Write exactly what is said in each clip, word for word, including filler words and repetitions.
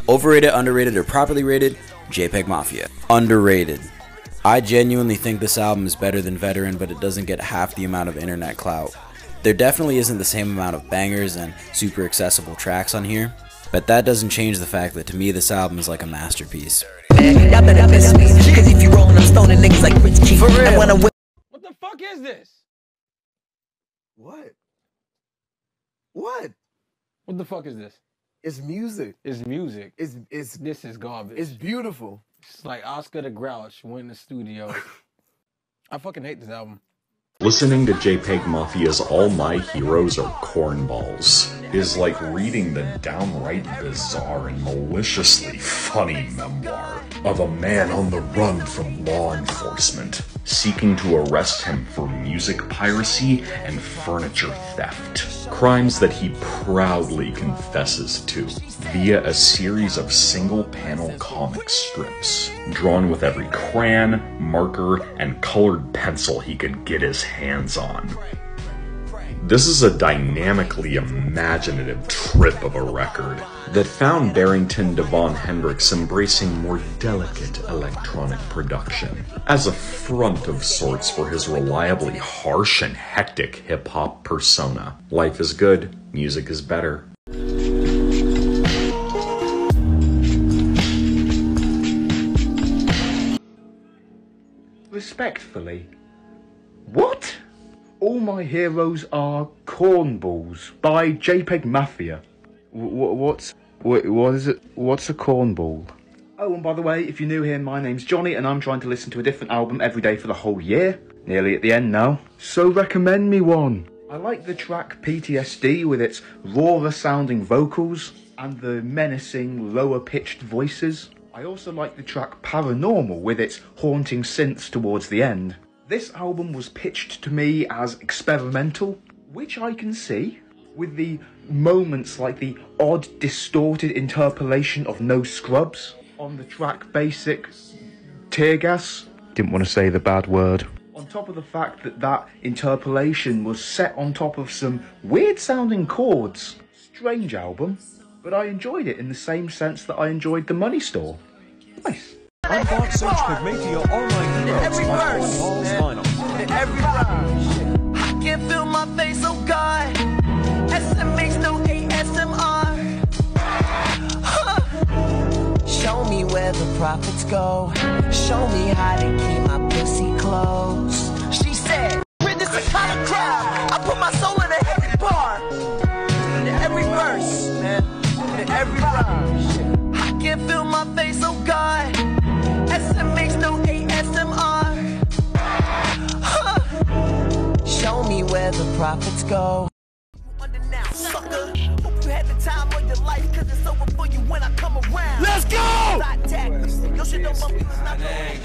Overrated, underrated, or properly rated? JPEGMafia. Underrated. I genuinely think this album is better than Veteran, but it doesn't get half the amount of internet clout. There definitely isn't the same amount of bangers and super accessible tracks on here, but that doesn't change the fact that to me this album is like a masterpiece. What the fuck is this? What? What? What the fuck is this? It's music. It's music. It's it's This is garbage. it's beautiful. It's like Oscar the Grouch went in the studio. I fucking hate this album. Listening to JPEGMafia's All My Heroes Are Cornballs is like reading the downright bizarre and maliciously funny memoir of a man on the run from law enforcement, seeking to arrest him for music piracy and furniture theft. Crimes that he proudly confesses to via a series of single-panel comic strips, drawn with every crayon, marker, and colored pencil he could get his hands on. This is a dynamically imaginative trip of a record that found Barrington Devon Hendrix embracing more delicate electronic production as a front of sorts for his reliably harsh and hectic hip-hop persona. Life is good, music is better. Respectfully, what? All My Heroes Are Cornballs by JPEGMafia. W what's what, what is it? What's a cornball? Oh, and by the way, if you're new here, my name's Johnny, and I'm trying to listen to a different album every day for the whole year. Nearly at the end now. So recommend me one. I like the track P T S D with its rawer sounding vocals and the menacing lower pitched voices. I also like the track Paranormal with its haunting synths towards the end. This album was pitched to me as experimental, which I can see, with the moments like the odd distorted interpolation of No Scrubs on the track Basic Tear Gas. Didn't want to say the bad word. On top of the fact that that interpolation was set on top of some weird sounding chords. Strange album, but I enjoyed it in the same sense that I enjoyed The Money Store. Nice. I bought JPEGMafia All My Heroes on Cornballs vinyl. Every verse, I can't feel my face, oh God. S M H, no A S M R. Huh. Show me where the profits go. Show me how to keep my pussy close. She said, we're this kind of crowd. I put my soul in a heavy bar. Every verse, man. Every verse, I can't feel my face, oh God. S M H, no A S M R. Huh. Show me where the profits go. Sucker, hope you had the time of your life, cause it's over for you when I come around. Let's go! Your shit don't bump you, it's not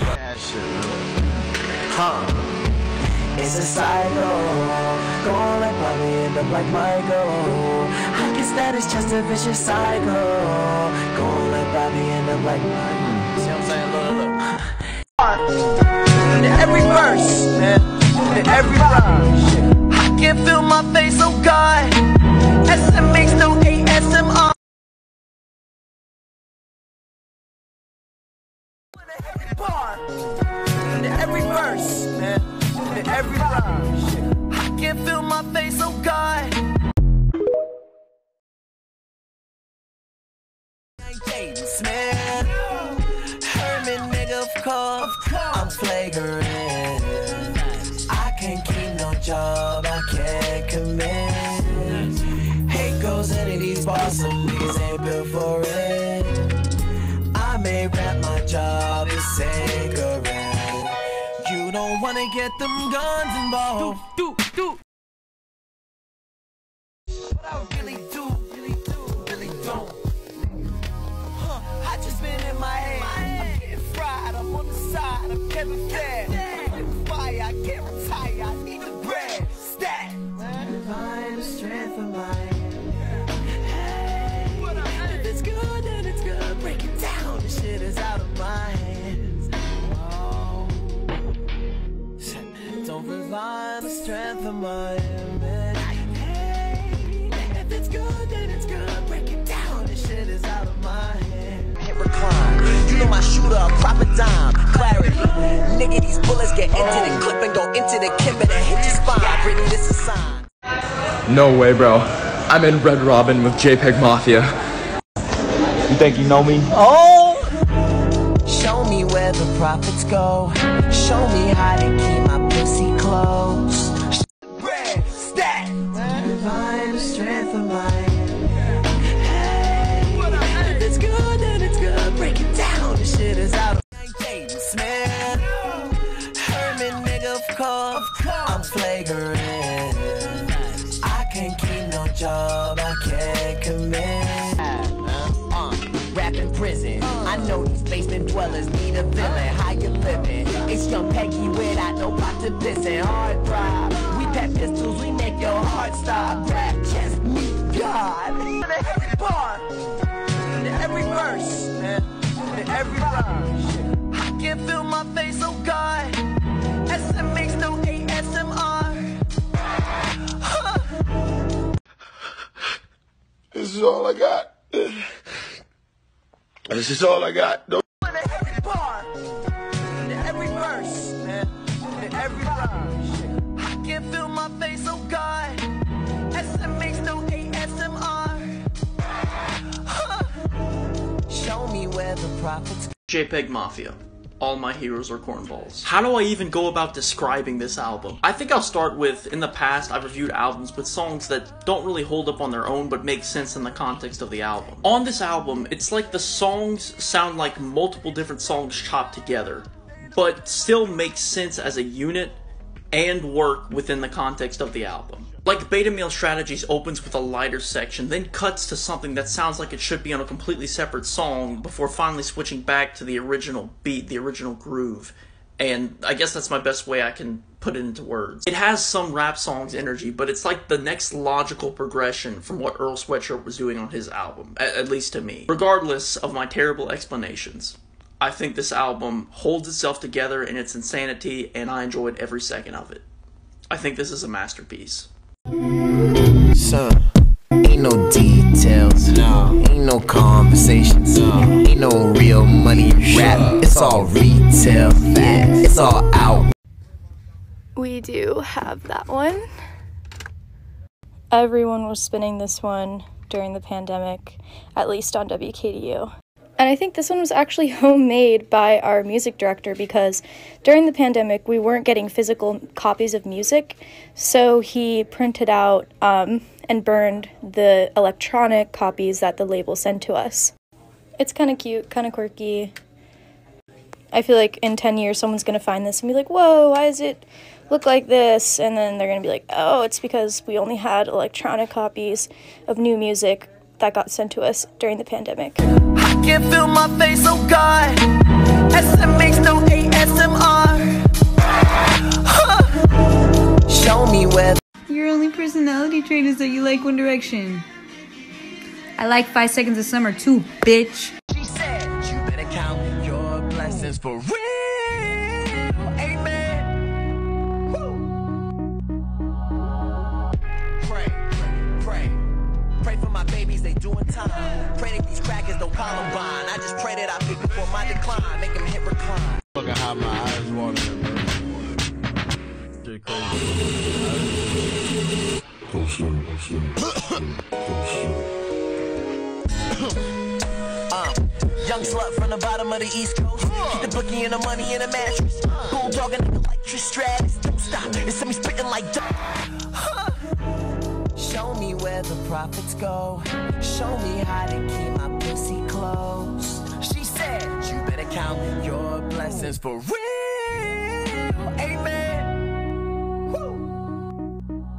huh. It's a cycle. Go on like Bobby, end up like Michael. I guess that is just a vicious cycle. Go on like Bobby, end up like Michael. See what I'm saying? Look, look. Every verse, man. Every verse. I can't feel my face, oh God. S M H, no A S M R. Every verse, man. Every verse. I can't feel my face, oh God. Man, Herman, nigga, of course, I'm flagrant. I can't keep no job, I can't commit. Hate goes into these bars, some niggas ain't built for it. I may rap my job is sacred. You don't wanna get them guns involved. Do, do, do. What I really do, really do, really don't. I just been in my head. I'm getting fried. I'm on the side. I'm Kevin Fair. I'm fire. I can't retire. I need the bread. Stat. Find the strength of mine. Hey, if it's good, then it's good. Break it down. This shit is out of my hands. Oh. Don't rely on the strength of my image. Hey, if it's good, then it's good. Break it down. This shit shit is out of my hand. Hit recline. You know my shooter, a proper dime. Clarity. Nigga, these bullets get into the clip and go into the kimber that hit your spine. Britney, this a sign. No way, bro. I'm in Red Robin with JPEGMafia. You think you know me? Oh! Show me where the profits go. Show me how to keep my pussy close. Bread, stack. Find the strength of mine. Hey, if it's good, then it's good. Break it down. This shit is out of my Smith. Herman, nigga, of course. I'm flagrant. I can't keep no job. I can't commit. Rap in prison. I know these basement dwellers need a villain. How you living? It's young Peggy without no pot to piss in. Hard drive. We pet pistols. We make your heart stop. Rap just meet God. To every bar, to every verse, to every rhyme. I can feel my face, oh God. S M X, no A S M R. Huh. This is all I got. This is all I got. Don't To every bar, to every verse, to every rhyme. I can feel my face, oh God. S M X, no A S M R. Huh. Show me where the profits. JPEGMafia. All my heroes are cornballs. How do I even go about describing this album? I think I'll start with, in the past, I've reviewed albums with songs that don't really hold up on their own, but make sense in the context of the album. On this album, it's like the songs sound like multiple different songs chopped together, but still make sense as a unit and work within the context of the album. Like Beta Male Strategies opens with a lighter section, then cuts to something that sounds like it should be on a completely separate song before finally switching back to the original beat, the original groove. And I guess that's my best way I can put it into words. It has some rap songs energy, but it's like the next logical progression from what Earl Sweatshirt was doing on his album, at, at least to me. Regardless of my terrible explanations, I think this album holds itself together in its insanity, and I enjoyed every second of it. I think this is a masterpiece. Son, ain't no details, no. Ain't no conversations, no. Ain't no real money in rap, it's all retail, yeah. It's all out. We do have that one. Everyone was spinning this one during the pandemic, at least on W K D U. And I think this one was actually homemade by our music director because during the pandemic, we weren't getting physical copies of music. So he printed out um, and burned the electronic copies that the label sent to us. It's kind of cute, kind of quirky. I feel like in ten years, someone's going to find this and be like, whoa, why does it look like this? And then they're going to be like, oh, it's because we only had electronic copies of new music that got sent to us during the pandemic. I can feel my face, oh God. S M X, no A S M R. Huh. Show me where. Your only personality trait is that you like One Direction. I like Five Seconds of Summer too, bitch. She said, you better count your blessings for real. Amen. Woo. Pray, pray, pray for my babies, they doing time. Pray that these crackers don't Columbine. I just pray that I pick before my decline. Make them hit recline. Fucking have my eyes watering, bro. Shit crazy. Oh shit, oh shit. Oh shit. Uh, young slut from the bottom of the East Coast. Keep the bookie and the money in a mattress. Bulldog a nigga like Trish Stratus. Don't stop, it's me spitting like dog. Huh. Show me where the profits go. Show me how to keep my pussy close. She said, you better count your blessings for real. Amen. Woo.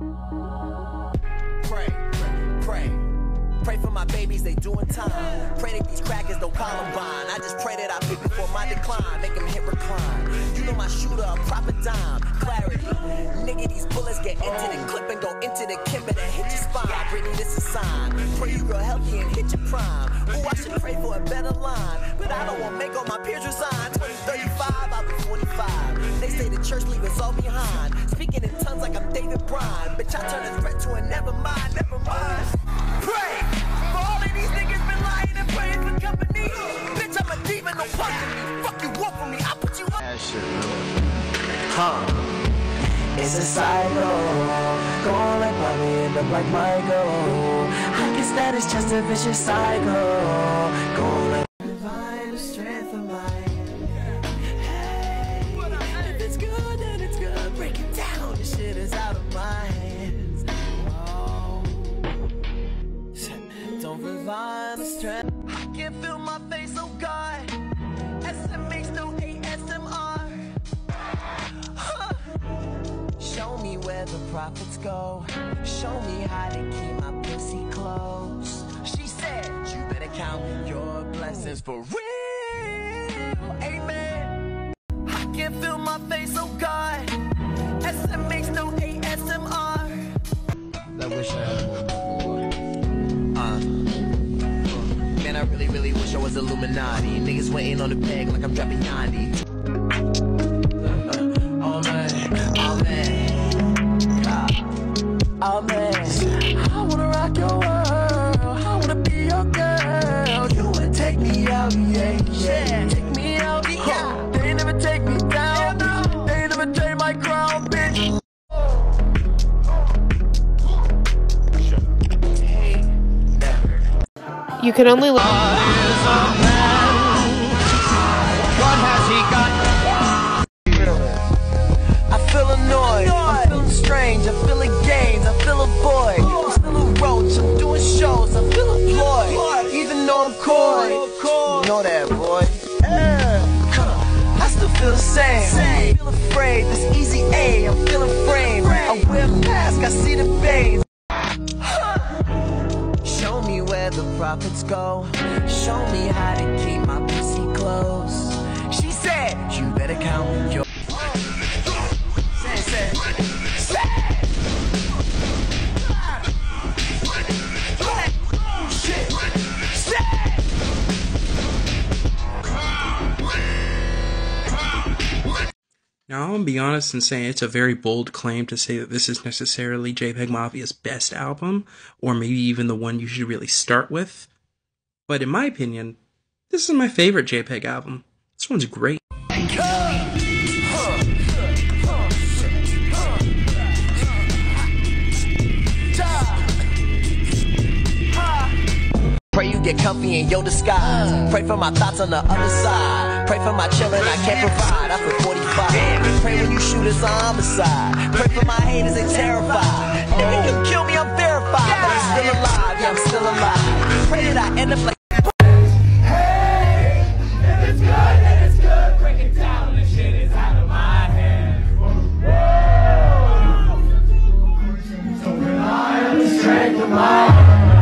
Pray, pray, pray. Pray for my babies, they doing time. Pray that these crackers don't Columbine. I just pray that I pick before my decline. Make them hit recline. You know my shooter, a proper dime. Clarity. Nigga, these bullets get into the clip and go into the kimber that hit your spine. Britney, this a sign. Pray you real healthy and hit your prime. Ooh, I should pray for a better line. But I don't want to make all my peers resign. twenty thirty-five, I'll be forty-five. They say the church leave us all behind. Speaking in tongues like I'm David Bryan. Bitch, I turn a threat to a never mind, never mind. Pray for all of these niggas been lying. Fuck you want from me, I put you up. That shit, huh? It's a cycle. Going like Bobby, end up like Michael. I guess that is just a vicious cycle. Going like divine the strength of mine. Hey, if it's good, then it's good. Break it down, this shit is out of my hands. Whoa. Don't rely on the strength. I can feel my face, oh God. S M H, no A S M R. Huh. Show me where the profits go. Show me how to keep my pussy close. She said, you better count your blessings for real. Amen. I can feel my face, oh God. S M H, no A S M R. I wish I had one more. Uh. Man, I really, really wish I was Illuminati. Niggas waiting on the peg like I'm dropping Yandy. Oh man, oh man, God. Oh man, I wanna rock your world. I wanna be your girl. You wanna take me out, yeah, yeah. Take me out, yeah. They never take me down. They never take my crown, bitch. You can only look. What has he got? I feel annoyed, I'm feeling strange, I'm feeling games, I feel a void, I'm still a roach, I'm doing shows, I feel employed, even though I'm coy, you know that boy, I still feel the same, I feel afraid, this easy A, I'm feeling framed, I wear a mask, I see the veins. Show me where the profits go. Show me how to keep my pussy close. She said, you better count your. Say, say, say. Shit. Say. Now, I'm gonna be honest and say it's a very bold claim to say that this is necessarily JPEGMafia's best album, or maybe even the one you should really start with. But in my opinion, this is my favorite JPEG album. This one's great. Pray you get comfy in your disguise. Pray for my thoughts on the other side. Pray for my children I can't provide. I'm for forty-five. Pray when you shoot us a homicide. Pray for my haters, they terrified. Nigga, you kill me, I'm verified. But I'm still alive, yeah, I'm still alive. Pray that I end up like. Hey, if it's good, then it's good. Break it down, this shit is out of my hands. So rely on the strength of my.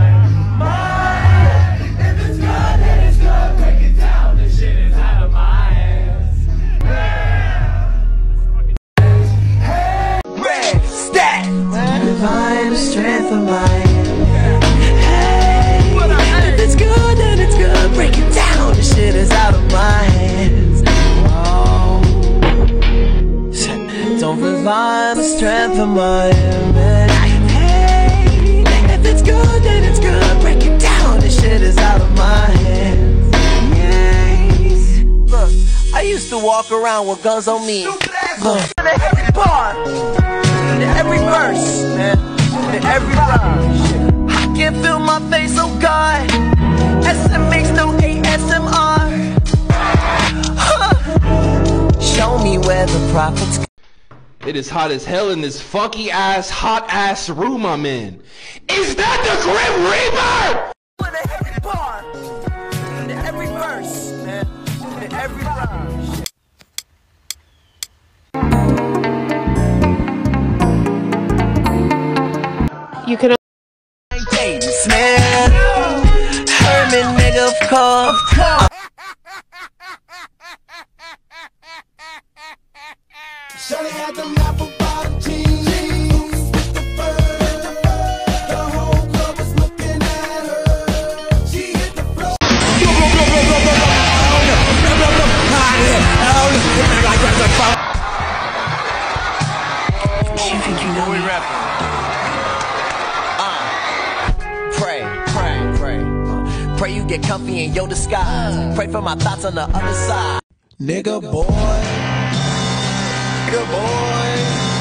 Find the strength of mine. Hey, if it's good, then it's good. Break it down, this shit is out of my hands. Whoa. Don't rely on the strength of mine. Hey, if it's good, then it's good. Break it down, this shit is out of my hands. Yes. Look, I used to walk around with guns on me. Look, every part. Every verse, man, every rhyme. I can feel my face, oh God. S M H, no A S M R. Huh. Show me where the profits go. It is hot as hell in this funky ass, hot ass room I'm in. Is that the Grim Reaper? Every part, every verse, man, every rhyme. You can. Man, Herman, nigga, of course. Shawty had the laugh about a jeans with the bird. The whole club was looking at her. She hit the floor. She think you know we rapping. Uh, pray, pray, pray. Uh, Pray you get comfy in your disguise. Pray for my thoughts on the other side. Nigga boy, nigga boy.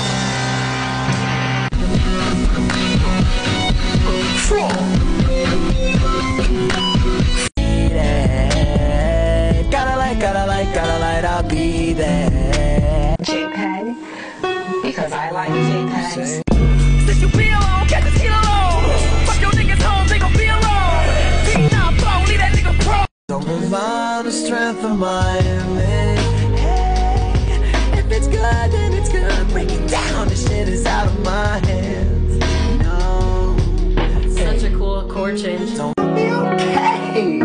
Gotta like, gotta like, gotta like, I'll be there. JPEG, because I like JPEGs. Since you be alone, get this heat alone. Fuck your niggas home, they gon' be alone. Be not phone, leave that nigga pro. Don't rely the strength of my image. Hey, if it's good, then it's good. Break it down, this shit is out of my hands. No. Such a cool chord change. Don't be okay.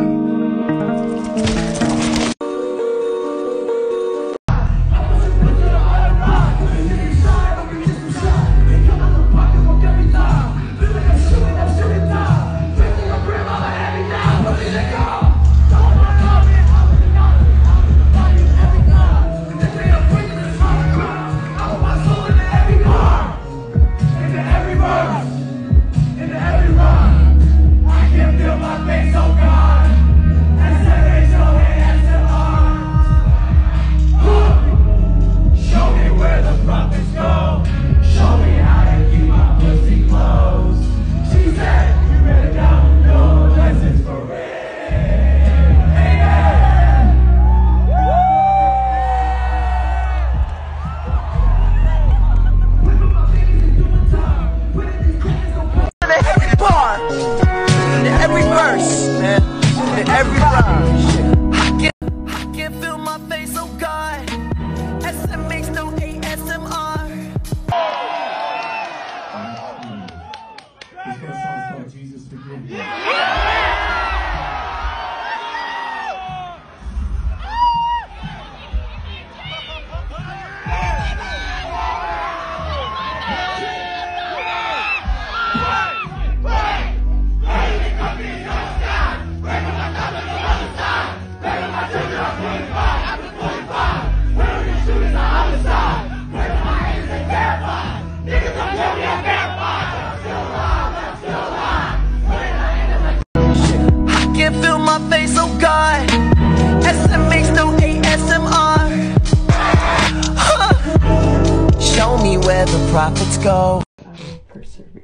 Where the profits go. Persevere.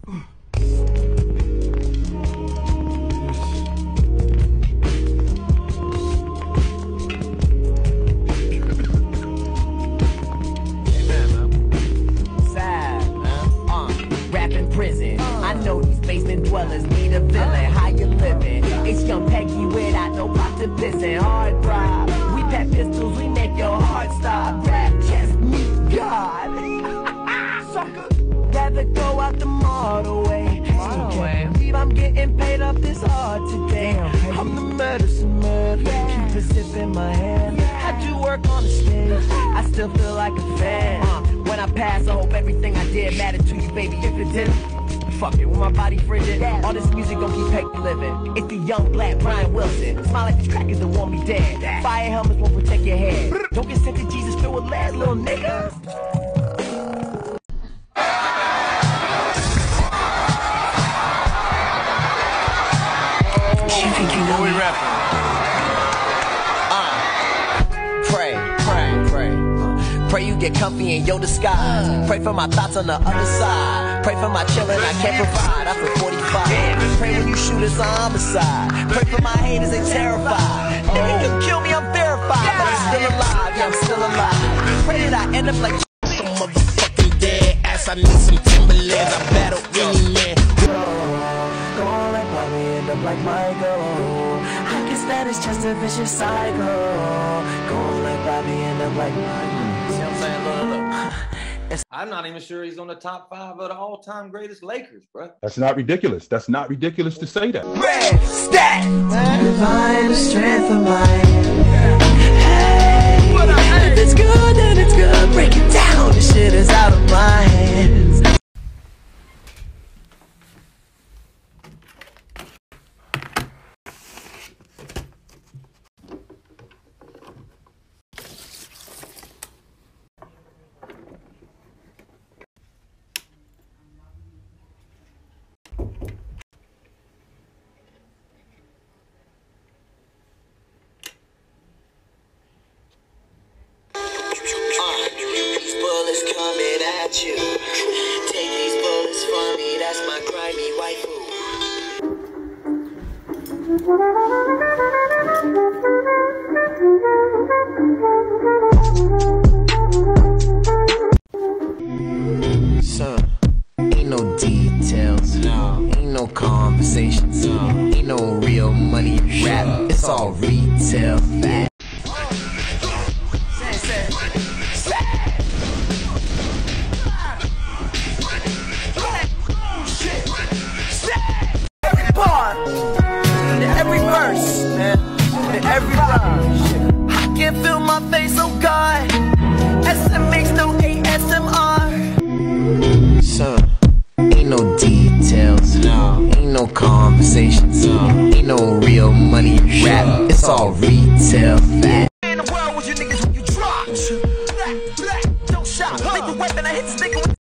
Sad, uh, uh, rap in prison. I know these basement dwellers need a villain. How you living? It's young Peggy without no pot to pissing. Hard drive. We pack pistols, we make your heart stop. Rap chest, meet God. Rather go out the model way. Still can't believe I'm getting paid up this hard today. I'm the medicine man. Keep a sip in my hand. Had to work on the stage. I still feel like a fan. Uh, when I pass, I hope everything I did mattered to you, baby. If it didn't, fuck it, with my body frigid. All this music gon' keep Peggy living. It's the young black Brian Wilson. Smile like these crackers that want me dead. Fire helmets won't protect your head. Don't get sent to Jesus filled with lead, little nigga. What we rapping? Uh, pray, pray, pray. Uh, pray you get comfy in your disguise. Pray for my thoughts on the other side. Pray for my children I can't provide. I feel forty-five. Pray when you shoot us a homicide. Pray for my haters, they terrified. Nigga, you kill me, I'm verified. But I'm still alive, yeah, I'm still alive. Pray that I end up like Motherfucking dead ass. I need some Timberlands. I battle any man. Go on like Bobby, end up like Michael. I guess that is just a vicious cycle. Go on like Bobby, end up like Michael. See what I'm saying? Look, look. I'm not even sure he's on the top five of the all-time greatest Lakers, bro. That's not ridiculous. That's not ridiculous to say that. Red stat. Divine the strength of mine. Hey, if it's good, then it's good. Break it down. This shit is out of my hands. coming at you. Take these bullets from me, that's my grimy waifu. Son, ain't no details, no. Ain't no conversations, no. Ain't no real money rap, it's all retail. Every part, every verse, man, every rhyme. I can feel my face, oh God. S M X, no A S M R. Son, ain't no details, no. Ain't no conversations, no. Ain't no real money rap, it's all retail. In the world with you niggas when you drop. Black, black, don't shot. Make the weapon, I hit the stick with.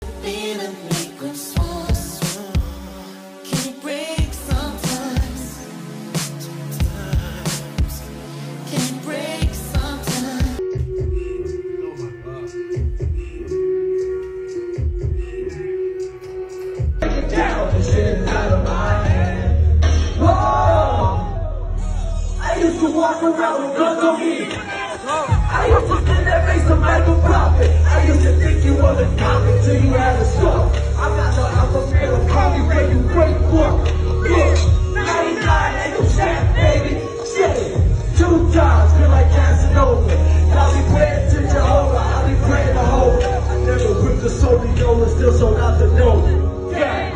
Walk around with guns on me. I used to spend that face to make a profit. I used to think you was a cop until you had a score. I'm not no alpha male, call me where you break book. Yeah, ninety-nine ain't no champ, baby. Shit, two times, feel like Casanova. I'll be praying to Jehovah, I'll be praying to Jehovah. I never whipped a soul, Yola, still sold out the Nova. Yeah.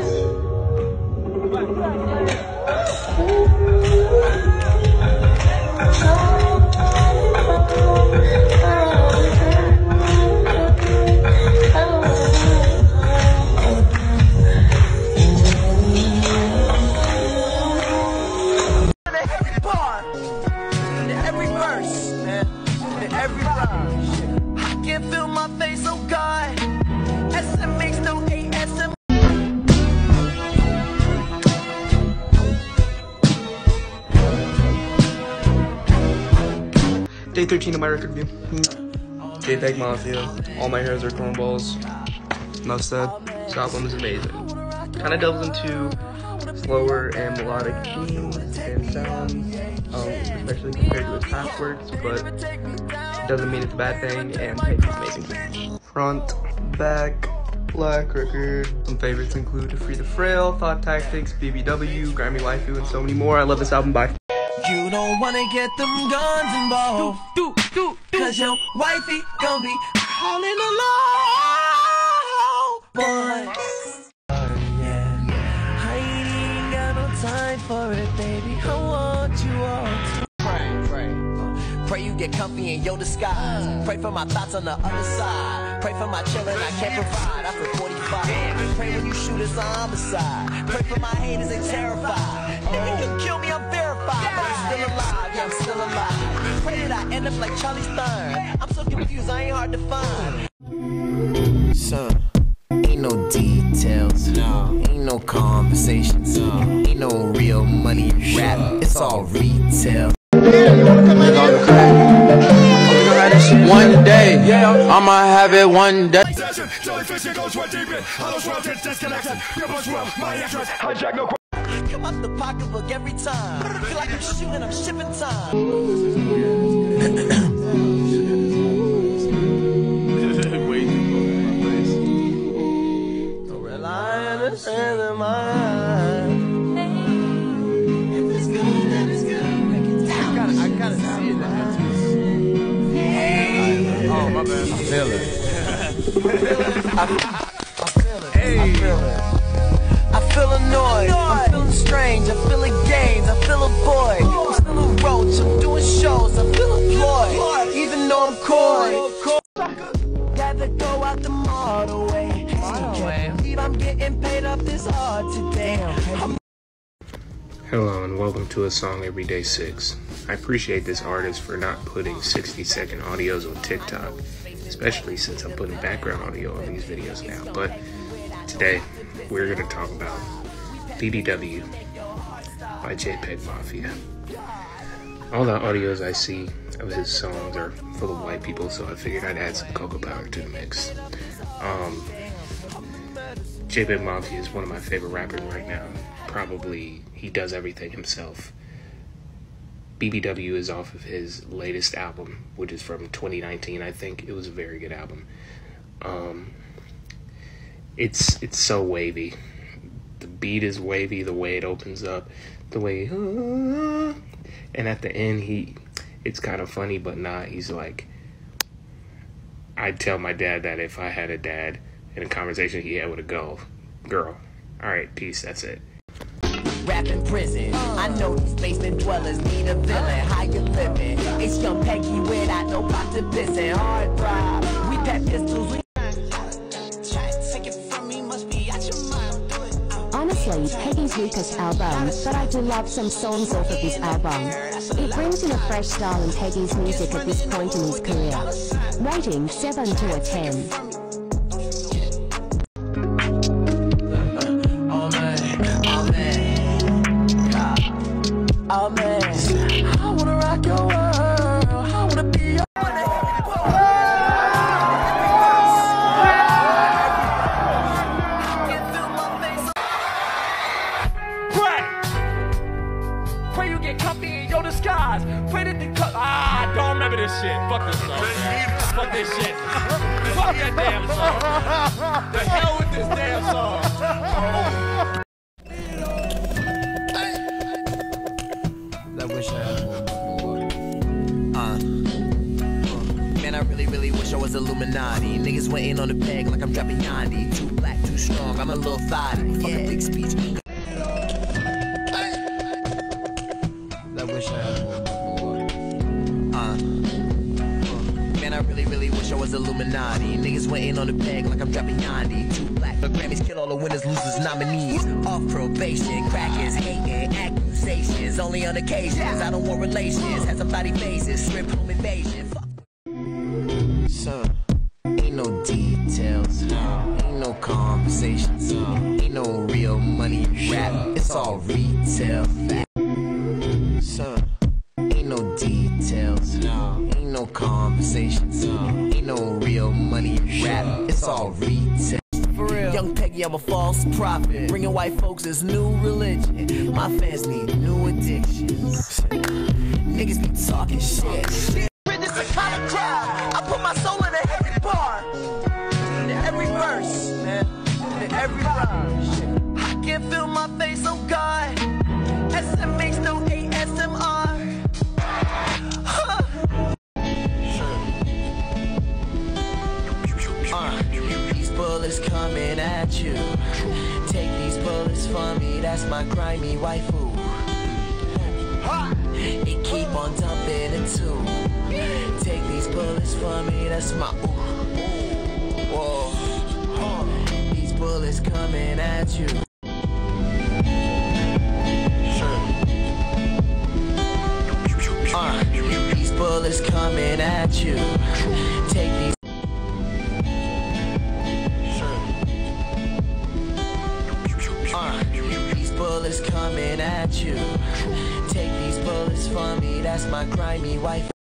Day thirteen of my record review. JPEGMafia. All my heroes are cornballs. Enough said. This album is amazing. Kind of delves into slower and melodic themes and sounds, um, especially compared to his past works, but it doesn't mean it's a bad thing, and hey, it's amazing. Front, back, black record. Some favorites include Free the Frail, Thought Tactics, B B W, Grammy Waifu, and so many more. I love this album. Bye. You don't wanna get them guns involved, do, do, do, do. Cause your wifey gon' be hauling along, boy. Yeah, I ain't got no time for it, baby. I want you all to pray, pray. Pray you get comfy in your disguise. Pray for my thoughts on the other side. Pray for my children I can't provide after forty-five. Pray when you shoot us a homicide. Pray for my haters, they terrified. They can kill me, I'm verified, but I'm still alive, yeah, I'm still alive. Pray that I end up like Charlie Stern. I'm so confused, I ain't hard to find. Son, ain't no details, no. Ain't no conversations, no. Ain't no real money rap, it's all retail. One day, yeah, I'ma have it one day. Come up the pocketbook every time. Feel like I'm shooting, I'm shipping time. Don't rely on the strength of mine. If it's good, then it's good. I gotta, I gotta see it now. Oh, my bad. I feel it. I feel it. Hey. I feel it. I feel annoyed, I'm feeling strange, I'm feeling games, I feel a boy, I'm still a roach, I'm doing shows, I feel employed, even though I'm coy. Gotta go out the model way, believe I'm getting paid up this hard today. I'm Hello and welcome to A Song Every Day six. I appreciate this artist for not putting sixty second audios on TikTok, especially since I'm putting background audio on these videos now, but today we're going to talk about B B W by JPEGMafia. All the audios I see of his songs are full of white people, so I figured I'd add some cocoa powder to the mix. Um, JPEGMafia is one of my favorite rappers right now. Probably, he does everything himself. B B W is off of his latest album, which is from twenty nineteen. I think it was a very good album. Um, it's it's so wavy. The beat is wavy, the way it opens up, the way, uh, and at the end, he, it's kind of funny, but not. He's like, I'd tell my dad that if I had a dad in a conversation he had with a girl, girl. All right, peace. That's it. Rap in prison. I know these basement dwellers need a villain. How you living? It's young Peggy without no pot to piss and hard drive. We pack pistols. We Honestly, Peggy's weakest album, but I do love some songs off of this album. It brings in a fresh style in Peggy's music at this point in his career. Rating seven to a ten. Oh man, I wanna rock your world. I wanna be your Pray, pray you get comfy in your disguise. Pray that the cut. Ah, I don't remember this shit. Fuck this song. Fuck this shit. Fuck that damn song. The hell with this damn song. I wish I had more boy. Uh, uh, man, I really, really wish I was Illuminati. Niggas waiting on the peg like I'm dropping Yandi. Too black, too strong, I'm a little thotty. Fuck a big speech. I wish I had more boy. Uh, uh, man, I really, really wish I was Illuminati. Niggas waiting on the peg like I'm dropping Yandi. Too black, but Grammys kill all the winners, losers, nominees. Off probation, crackers, hating, accusations. Only on occasions, I don't want relations. Had somebody faces, strip home invasion. Fuck. Son, ain't no details, ain't no conversations, ain't no real money rap. It's all retail. Son, ain't no details, ain't no conversations, ain't no real money rap. It's all retail. For real. Young Peggy, I'm a false prophet. Bringing white folks is new religion. My fans need new addictions. Niggas be talking shit. This is kind of crowd. I put my soul in every bar, in every verse, man, in every rhyme. I can't feel my face, oh God. S M H, no A S M R. Huh. Uh, these bullets coming at you. Take these bullets from me, that's my grimy waifu. It keep on dumping it too. Take these bullets from me, that's my ooh. Whoa. These bullets coming at you. Uh, these bullets coming at you. Take these. Uh, these bullets coming at you. Take these bullets from me, that's my grimy wife.